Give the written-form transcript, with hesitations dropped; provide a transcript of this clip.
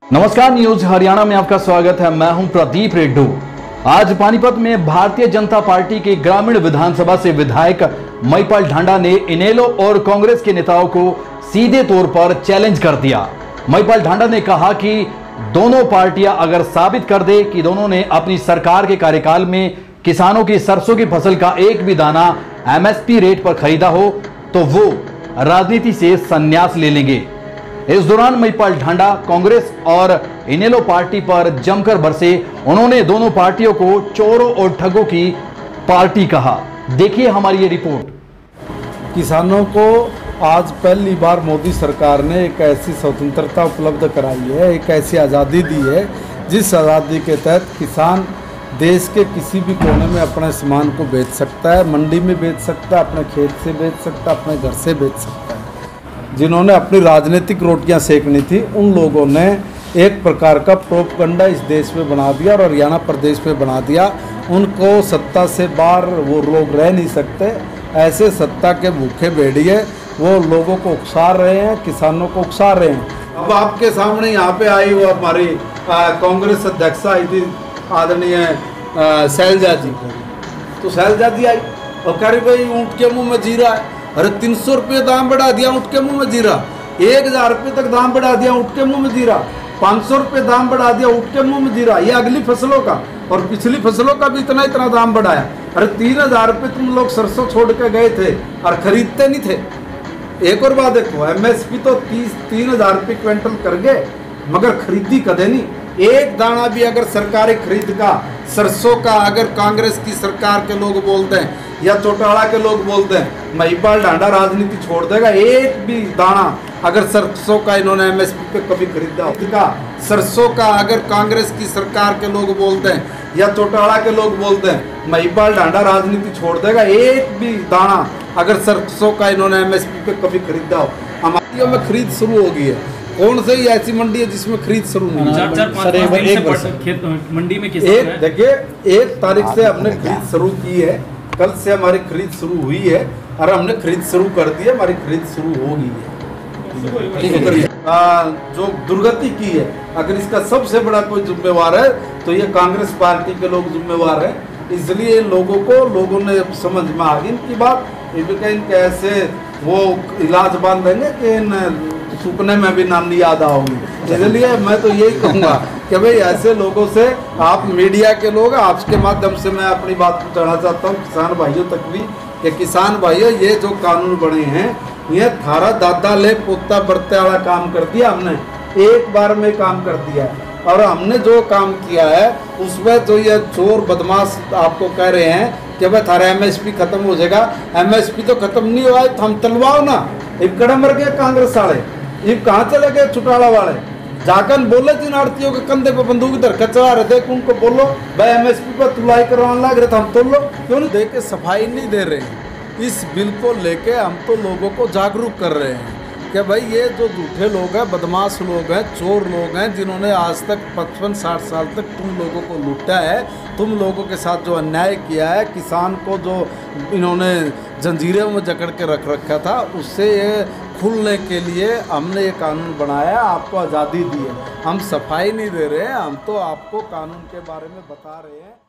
नमस्कार, न्यूज हरियाणा में आपका स्वागत है। मैं हूं प्रदीप रेड्डू। आज पानीपत में भारतीय जनता पार्टी के ग्रामीण विधानसभा से विधायक महिपाल ढांडा ने इनेलो और कांग्रेस के नेताओं को सीधे तौर पर चैलेंज कर दिया। महिपाल ढांडा ने कहा कि दोनों पार्टियां अगर साबित कर दे कि दोनों ने अपनी सरकार के कार्यकाल में किसानों की सरसों की फसल का एक भी दाना एमएसपी रेट पर खरीदा हो तो वो राजनीति से संन्यास ले लेंगे। इस दौरान महिपाल ढांडा कांग्रेस और इनेलो पार्टी पर जमकर बरसे। उन्होंने दोनों पार्टियों को चोरों और ठगों की पार्टी कहा। देखिए हमारी ये रिपोर्ट। किसानों को आज पहली बार मोदी सरकार ने एक ऐसी स्वतंत्रता उपलब्ध कराई है, एक ऐसी आज़ादी दी है जिस आज़ादी के तहत किसान देश के किसी भी कोने में अपने सामान को बेच सकता है, मंडी में बेच सकता है, अपने खेत से बेच सकता है, अपने घर से बेच सकता है। जिन्होंने अपनी राजनीतिक रोटियां सेकनी थी उन लोगों ने एक प्रकार का प्रोपगंडा इस देश में बना दिया और हरियाणा प्रदेश में बना दिया। उनको सत्ता से बाहर वो लोग रह नहीं सकते। ऐसे सत्ता के भूखे भेड़िए वो लोगों को उकसा रहे हैं, किसानों को उकसा रहे हैं। अब आपके सामने यहाँ पे आई वो हमारी कांग्रेस अध्यक्ष आई थी आदरणीय शैलजा जी, तो शैलजा जी आई और कह रही भाई ऊँट के मुँह में जीरा है। अरे 300 रुपये दाम बढ़ा दिया, ऊँट के मुँह में जीरा। 1000 रुपये तक दाम बढ़ा दिया, ऊँट के मुँह में जीरा। 500 रुपये दाम बढ़ा दिया, ऊँट के मुँह में जीरा। ये अगली फसलों का और पिछली फसलों का भी इतना दाम बढ़ाया। अरे 3000 रुपये तुम लोग सरसों छोड़ के गए थे और खरीदते नहीं थे। एक और बात देखो, एमएसपी तो 3000 रुपये क्विंटल कर गए मगर खरीदी कदे नहीं। एक दाना भी अगर सरकारी खरीद का सरसों का अगर कांग्रेस की सरकार के लोग बोलते हैं या चौटाला के लोग बोलते हैं महिपाल ढांडा राजनीति छोड़ देगा, एक भी दाना अगर सरसों का इन्होंने एमएसपी पे कभी खरीदा होगा, सरसों का अगर कांग्रेस की सरकार के लोग बोलते हैं या चौटाला के लोग बोलते हैं महिपाल ढांडा राजनीति छोड़ देगा, एक भी दाना अगर सरसों का इन्होंने एमएसपी पे कभी खरीदा हो। हमारी में खरीद शुरू हो गई है। कौन सी ऐसी मंडी है जिसमें खरीद शुरू नहीं? मंडी में देखिए 1 तारीख से हमने खरीद शुरू की है। कल से हमारी खरीद शुरू हुई है और हमने खरीद शुरू कर दी है। हमारी खरीद शुरू हो गई है। जो दुर्गति की है, अगर इसका सबसे बड़ा कोई जिम्मेवार है तो ये कांग्रेस पार्टी के लोग जिम्मेवार है। इसलिए लोगों ने समझ में आ गई इनकी बात। इनके ऐसे वो इलाज बांधेंगे कि इन सूखने में भी नानी याद आओगी। इसलिए मैं तो यही कहूँगा कि भाई ऐसे लोगों से, आप मीडिया के लोग, आपके माध्यम से मैं अपनी बात पहुँचाना चाहता हूँ किसान भाइयों तक भी कि किसान भाइयों ये जो कानून बने हैं ये थारा दादा ले पोता बरते वाला काम कर दिया। हमने एक बार में काम कर दिया और हमने जो काम किया है उसमें जो ये चोर बदमाश आपको कह रहे हैं कि भाई थारा एमएसपी खत्म हो जाएगा। एमएसपी तो खत्म नहीं हुआ है, तो हम तलवाओ ना। एक कड़ा मर गए कांग्रेस वाले, ये कहाँ चले गए चौटाला वाले? जाकर बोले जिन आड़तियों के कंधे पे बंदूक धर के चढ़ा रहे थे उनको बोलो भाई एमएसपी पर तुलाई करवाने लग रहे थे, हम तोड़ लो। क्यों नहीं दे के सफाई नहीं दे रहे? इस बिल को लेके हम तो लोगों को जागरूक कर रहे हैं कि भाई ये जो झूठे लोग हैं, बदमाश लोग हैं, चोर लोग हैं, जिन्होंने आज तक 55-60 साल तक तुम लोगों को लूटा है, तुम लोगों के साथ जो अन्याय किया है, किसान को जो इन्होंने जंजीरों में जकड़ के रख रखा था, उससे ये खुलने के लिए हमने ये कानून बनाया, आपको आज़ादी दी है। हम सफाई नहीं दे रहे हैं, हम तो आपको कानून के बारे में बता रहे हैं।